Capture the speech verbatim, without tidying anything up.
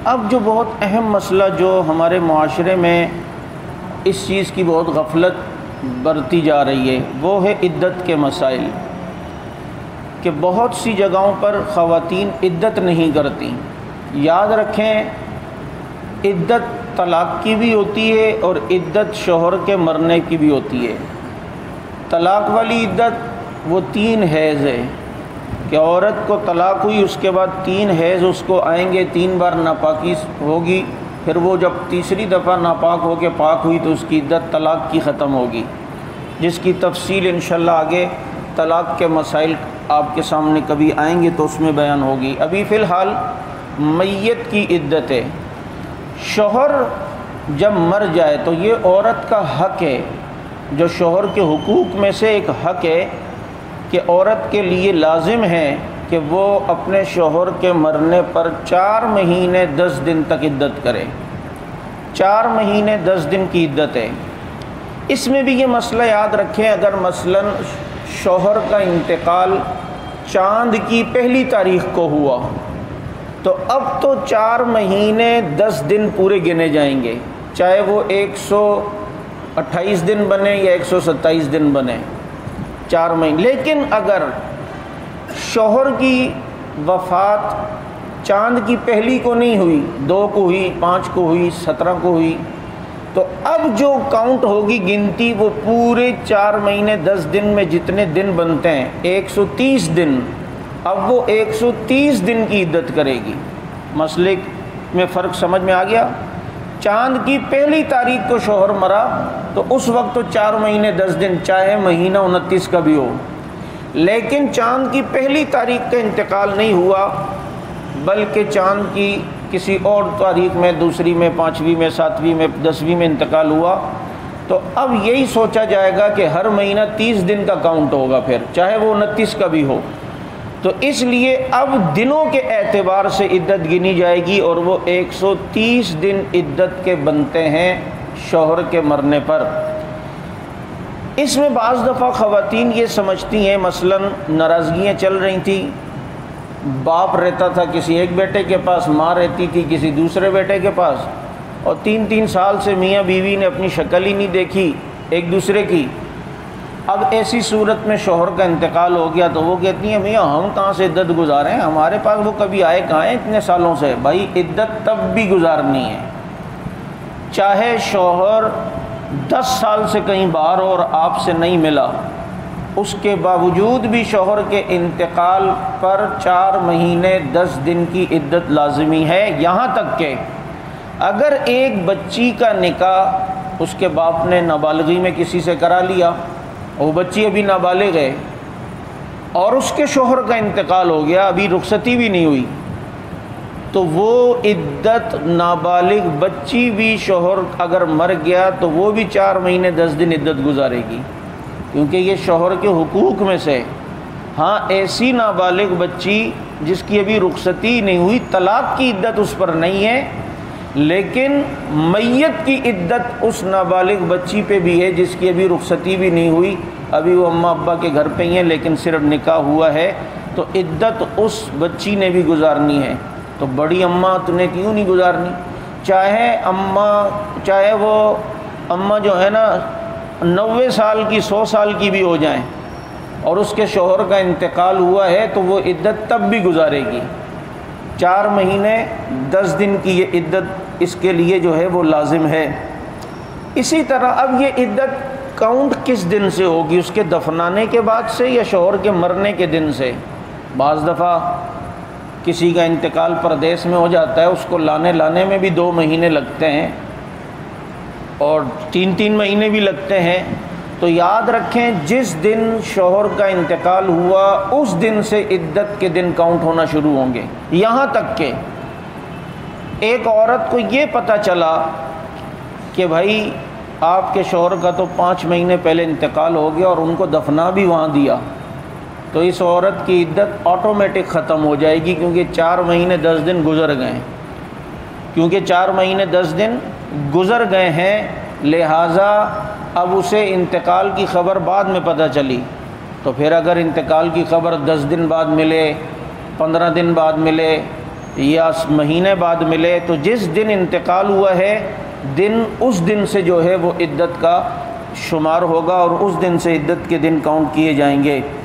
اب جو بہت اہم مسئلہ جو ہمارے معاشرے میں اس چیز کی بہت غفلت برتی جا رہی ہے وہ ہے عدت کے مسائل، کہ بہت سی جگہوں پر خواتین عدت نہیں کرتی۔ یاد رکھیں، عدت طلاق کی بھی ہوتی ہے اور عدت شوہر کے مرنے کی بھی ہوتی ہے۔ طلاق والی عدت وہ تین حیض ہے کہ عورت کو طلاق ہوئی، اس کے بعد تین حیض اس کو آئیں گے، تین بار ناپاکی ہوگی، پھر وہ جب تیسری دفعہ ناپاک ہو کے پاک ہوئی تو اس کی عدت طلاق کی ختم ہوگی، جس کی تفصیل انشاءاللہ آگے طلاق کے مسائل آپ کے سامنے کبھی آئیں گے تو اس میں بیان ہوگی۔ ابھی فی الحال میت کی عدت ہے۔ شوہر جب مر جائے تو یہ عورت کا حق ہے، جو شوہر کے حقوق میں سے ایک حق ہے کہ عورت کے لیے لازم ہے کہ وہ اپنے شوہر کے مرنے پر چار مہینے دس دن تک عدت کرے۔ چار مہینے دس دن کی عدت ہے۔ اس میں بھی یہ مسئلہ یاد رکھیں، اگر مثلاً شوہر کا انتقال چاند کی پہلی تاریخ کو ہوا تو اب تو چار مہینے دس دن پورے گنے جائیں گے، چاہے وہ ایک سو اٹھائیس دن بنے یا ایک سو ستائیس دن بنے، چار مہینے۔ لیکن اگر شوہر کی وفات چاند کی پہلی کو نہیں ہوئی، دو کو ہوئی، پانچ کو ہوئی، سترہ کو ہوئی، تو اب جو کاؤنٹ ہوگی گنتی وہ پورے چار مہینے دس دن میں جتنے دن بنتے ہیں ایک سو تیس دن، اب وہ ایک سو تیس دن کی عدت کرے گی۔ مسئلے میں فرق سمجھ میں آ گیا؟ چاند کی پہلی تاریخ کو شوہر مرا تو اس وقت تو چار مہینے دس دن، چاہے مہینہ انتیس کا بھی ہو۔ لیکن چاند کی پہلی تاریخ کا انتقال نہیں ہوا، بلکہ چاند کی کسی اور تاریخ میں، دوسری میں، پانچویں میں، ساتویں میں، دسویں میں انتقال ہوا، تو اب یہی سوچا جائے گا کہ ہر مہینہ تیس دن کا کاؤنٹ ہوگا، پھر چاہے وہ انتیس کا بھی ہو۔ تو اس لیے اب دنوں کے اعتبار سے عدت گنی جائے گی اور وہ ایک سو تیس دن عدت کے بنتے ہیں شوہر کے مرنے پر۔ اس میں بعض دفعہ خواتین یہ سمجھتی ہیں، مثلاً ناراضگیاں چل رہی تھیں، باپ رہتا تھا کسی ایک بیٹے کے پاس، ماں رہتی تھی کسی دوسرے بیٹے کے پاس، اور تین تین سال سے میاں بیوی نے اپنی شکل ہی نہیں دیکھی ایک دوسرے کی۔ اب ایسی صورت میں شوہر کا انتقال ہو گیا تو وہ کہتی ہیں میاں ہم کہاں سے عدت گزاریں، ہمارے پاس وہ کبھی آئے کہاں ہیں اتنے سالوں سے۔ بھائی عدت تب بھی گزارنی ہے، چاہے شوہر دس سال سے کہیں باہر ہو اور آپ سے نہیں ملا، اس کے باوجود بھی شوہر کے انتقال پر چار مہینے دس دن کی عدت لازمی ہے۔ یہاں تک کہ اگر ایک بچی کا نکاح اس کے باپ نے نابالغی میں کسی سے کرا لیا، وہ بچی ابھی نابالغ ہے اور اس کے شوہر کا انتقال ہو گیا، ابھی رخصتی بھی نہیں ہوئی، تو وہ عدت نابالغ بچی بھی شوہر اگر مر گیا تو وہ بھی چار مہینے دس دن عدت گزارے گی، کیونکہ یہ شوہر کے حقوق میں سے۔ ہاں ایسی نابالغ بچی جس کی ابھی رخصتی نہیں ہوئی، طلاق کی عدت اس پر نہیں ہے، لیکن میت کی عدت اس نابالغ بچی پہ بھی ہے جس کی ابھی رخصتی بھی نہیں ہوئی، ابھی وہ اماں ابا کے گھر پہ ہی ہیں لیکن صرف نکاح ہوا ہے، تو عدت اس بچی نے بھی گزارنی ہے۔ تو بڑی اماں تو نے کیوں نہیں گزارنی؟ چاہے اماں چاہے وہ اماں جو ہے نا نوے سال کی، سو سال کی بھی ہو جائیں اور اس کے شوہر کا انتقال ہوا ہے تو وہ عدت تب بھی گزارے گی۔ چار مہینے دس دن کی یہ عدت اس کے لیے جو ہے وہ لازم ہے۔ اسی طرح اب یہ عدت کاؤنٹ کس دن سے ہوگی؟ اس کے دفنانے کے بعد سے یا شوہر کے مرنے کے دن سے؟ بعض دفعہ کسی کا انتقال پردیس میں ہو جاتا ہے، اس کو لانے لانے میں بھی دو مہینے لگتے ہیں اور تین تین مہینے بھی لگتے ہیں، تو یاد رکھیں جس دن شوہر کا انتقال ہوا اس دن سے عدت کے دن کاؤنٹ ہونا شروع ہوں گے۔ یہاں تک کہ ایک عورت کو یہ پتہ چلا کہ بھائی آپ کے شوہر کا تو پانچ مہینے پہلے انتقال ہو گیا اور ان کو دفنا بھی وہاں دیا، تو اس عورت کی عدت آٹومیٹک ختم ہو جائے گی، کیونکہ چار مہینے دس دن گزر گئے ہیں کیونکہ چار مہینے دس دن گزر گئے ہیں لہٰذا اب اسے انتقال کی خبر بعد میں پتہ چلی، تو پھر اگر انتقال کی خبر دس دن بعد ملے، پندرہ دن بعد ملے، یا مہینے بعد ملے تو جس دن انتقال ہوا ہے دن اس دن سے جو ہے وہ عدت کا شمار ہوگا اور اس دن سے عدت کے دن کاؤنٹ کیے جائیں گے۔